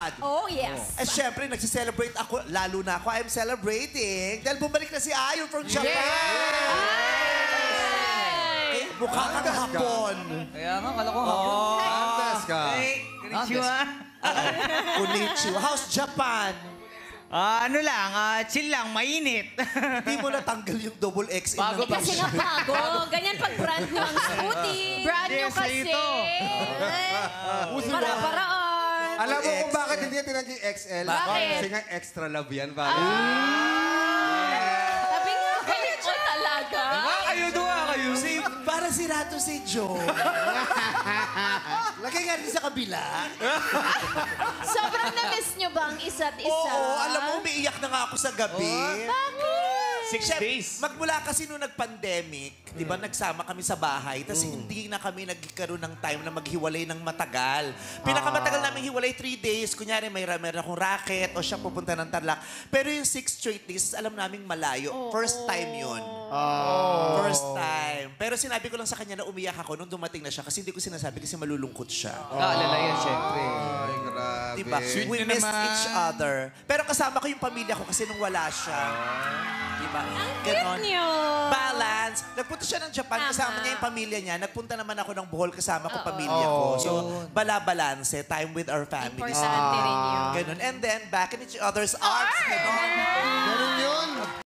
God. Oh, yes. At syempre, nagsiselebrate ako. Lalo na ako, I'm celebrating. Dahil bumalik na si Ayon from Japan. Eh, mukha kang hapon. Kaya nga, kala ko hapon. Antes ka. Konnichiwa. Konnichiwa. How's Japan? Ano lang, chill lang, mainit. Hindi mo natanggal yung double XL. Bago ng pa Kasi nga bago. Ganyan pag brand new ang scooty. Brand new Yes, sa'yo kasi. ito. Para-paraan. Alam mo kung bakit hindi yan tinanong yung XL? Bakit? Kasi nga extra love yan, pare. Sabi nga, galit ko talaga. Kayo doon, kayo. Para si Rato si Joe. Lagay nga rin sa kabila. Sobrang na-miss nyo ba ang isa't isa? Oo, alam mo, umiiyak na nga ako sa gabi. Bakit? 6 days. Magmula kasi nung nag-pandemic, di ba, nagsama kami sa bahay, tapos hindi na kami nagkaroon ng time na maghiwalay ng matagal. Pinakamatagal namin hiwalay 3 days. Kunyari, meron akong racket o siya pupunta ng Tarlac. Pero yung 6 straight days, alam naming malayo. First time yun. First time. Pero sinabi ko lang sa kanya na umiyak ako nung dumating na siya kasi hindi ko sinasabi kasi malulungkot siya. Kaalala yan, syempre. Ay, grabe. Diba? We niyo missed naman. each other. Pero kasama ko yung pamilya ko kasi nung wala siya. Diba? Cute nyo. Balance. Nagpunta siya ng Japan, Tama. kasama niya yung pamilya niya. Nagpunta naman ako ng Bohol, kasama ko pamilya ko. So, bala-balanse, time with our families. Importante rin yun. Ganun. And then, back in each other's arms. Ganon. Ganun yun.